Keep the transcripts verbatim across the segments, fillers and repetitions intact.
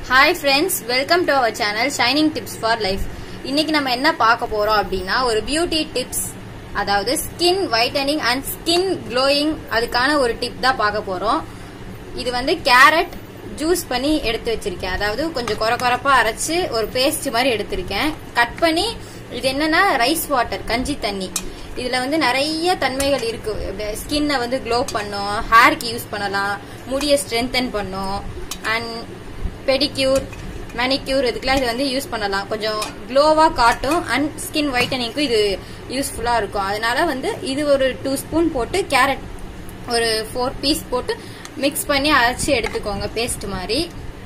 Hi friends, welcome to our channel Shining Tips for Life. இன்னைக்கு நம்ம என்ன பார்க்க போறோம் அப்படினா ஒரு பியூட்டி டிப்ஸ், அதாவது skin whitening and skin glowing அதுக்கான ஒரு டிப் தான் பார்க்க போறோம். இது வந்து கேரட் ஜூஸ் பண்ணி எடுத்து வச்சிருக்கேன். அதாவது கொஞ்சம் கொர கொரப்பா அரைச்சு ஒரு பேஸ்ட் மாதிரி எடுத்திருக்கேன். கட் பண்ணி இது என்னன்னா ரைஸ் வாட்டர், கஞ்சி தண்ணி. இதுல வந்து நிறைய தன்மைகள் இருக்கு. ஸ்கின்னை வந்து க்ளோ பண்ணும், ஹேருக்கு யூஸ் பண்ணலாம், முடியை ஸ்ட்ரென்தன் பண்ணும், அண்ட் பெடிக்யூர் மேனிக்யூர் இதுக்கெல்லாம் இது வந்து யூஸ் பண்ணலாம். கொஞ்சம் க்ளோவா காட்டும் அண்ட் ஸ்கின் வைட்டனிங்க்கும் இது யூஸ்ஃபுல்லா இருக்கும். அதனால வந்து இது ஒரு டூ ஸ்பூன் போட்டு கேரட் ஒரு ஃபோர் பீஸ் போட்டு மிக்ஸ் பண்ணி அரைச்சி எடுத்துக்கோங்க பேஸ்ட் மாதிரி.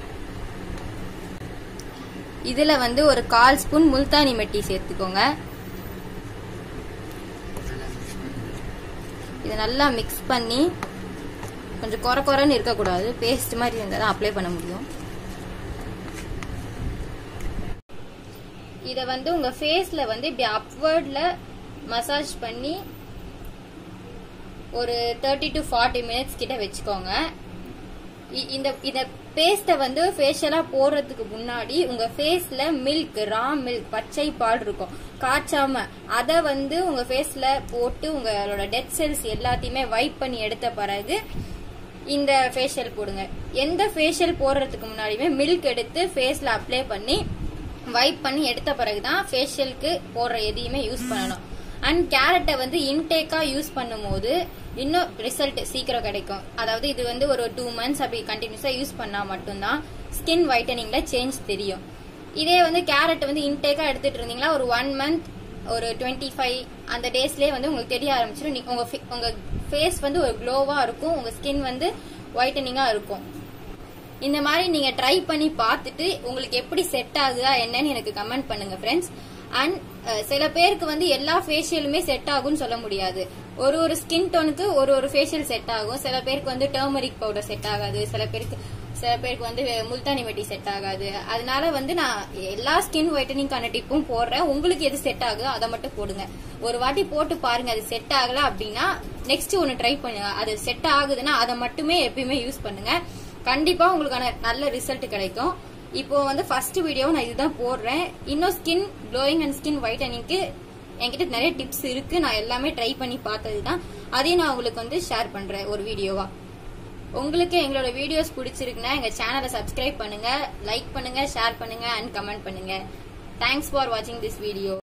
இதுல வந்து ஒரு கால் ஸ்பூன் முல்தானி மெட்டி சேர்த்துக்கோங்க. இதை நல்லா மிக்ஸ் பண்ணி கொஞ்சம் கொர கொரன்னு இருக்கக்கூடாது, பேஸ்ட் மாதிரி இருந்தால் தான் அப்ளை பண்ண முடியும். இத வந்து உங்க ஃபேஸ்ல வந்து இப்படி அப்வர்ட்ல மசாஜ் பண்ணி ஒரு தேர்ட்டி டு ஃபார்ட்டி மினிட்ஸ் கிட்ட வச்சுக்கோங்க. இந்த இத பேஸ்ட வந்து ஃபேஷியலா போடுறதுக்கு முன்னாடி உங்க ஃபேஸ்ல மில்க், ரா மில்க், பச்சை பால் இருக்கும் காய்ச்சாம, அத வந்து உங்க ஃபேஸ்ல போட்டு உங்களோட டெட் செல்ஸ் எல்லாத்தையுமே வைப் பண்ணி எடுத்த பிறகு இந்த ஃபேஷியல் போடுங்க. எந்த ஃபேஷியல் போடுறதுக்கு முன்னாடியுமே மில்க் எடுத்து ஃபேஸ்ல அப்ளை பண்ணி வைப் பண்ணி எடுத்த பிறகுதான் ஃபேஷியலுக்கு போடுற எதையுமே யூஸ் பண்ணணும். அண்ட் கேரட்டை வந்து இன்டேக்கா யூஸ் பண்ணும் போது இன்னும் ரிசல்ட் சீக்கிரம் கிடைக்கும். அதாவது இது வந்து ஒரு டூ மந்த்ஸ் அப்படி கண்டினியூஸா யூஸ் பண்ணா மட்டும்தான் ஸ்கின் வைட்டனிங்ல சேஞ்ச் தெரியும். இதே வந்து கேரட் வந்து இன்டேக்கா எடுத்துட்டு இருந்தீங்களா ஒரு ஒன் மந்த் ஒரு டுவெண்ட்டி ஃபைவ் அந்த டேஸ்லயே வந்து உங்களுக்கு தெரிய ஆரம்பிச்சிடும். உங்க உங்க ஃபேஸ் வந்து ஒரு க்ளோவா இருக்கும், உங்க ஸ்கின் வந்து வைட்டனிங்கா இருக்கும். இந்த மாதிரி நீங்க ட்ரை பண்ணி பார்த்துட்டு உங்களுக்கு எப்படி செட் ஆகுதா என்னன்னு எனக்கு கமெண்ட் பண்ணுங்க ஃப்ரெண்ட்ஸ். அண்ட் சில பேருக்கு வந்து எல்லா ஃபேஷியலுமே செட் ஆகும்னு சொல்ல முடியாது. ஒரு ஒரு ஸ்கின் டோனுக்கு ஒரு ஒரு ஃபேஷியல் செட் ஆகும். சில பேருக்கு வந்து டர்மரிக் பவுடர் செட் ஆகாது, சில பேருக்கு சில பேருக்கு வந்து முல்தானி மெட்டி செட் ஆகாது. அதனால வந்து நான் எல்லா ஸ்கின் ஒயிட்டனிங்கான டிப்பும் போடுறேன். உங்களுக்கு எது செட் ஆகுதோ அதை மட்டும் போடுங்க. ஒரு வாட்டி போட்டு பாருங்க, அது செட் ஆகல அப்படின்னா நெக்ஸ்ட் ஒன்னு ட்ரை பண்ணுங்க. அது செட் ஆகுதுன்னா அதை மட்டுமே எப்பயுமே யூஸ் பண்ணுங்க. கண்டிப்பா உங்களுக்கான நல்ல ரிசல்ட் கிடைக்கும். இப்போ வந்து ஃபர்ஸ்ட் வீடியோ நான் இதுதான் போடுறேன். இன்னும் ஸ்கின் க்ளோயிங் அண்ட் ஸ்கின் வைட்டனிங்க்கு என்கிட்ட நிறைய டிப்ஸ் இருக்கு. நான் எல்லாமே ட்ரை பண்ணி பார்த்ததுதான். அதையும் நான் உங்களுக்கு வந்து ஷேர் பண்றேன் ஒரு வீடியோவா. உங்களுக்கு எங்களோட வீடியோஸ் பிடிச்சிருக்குன்னா எங்க சேனலை சப்ஸ்கிரைப் பண்ணுங்க, லைக் பண்ணுங்க, ஷேர் பண்ணுங்க அண்ட் கமெண்ட் பண்ணுங்க. தேங்க்ஸ் ஃபார் வாட்சிங் திஸ் வீடியோ.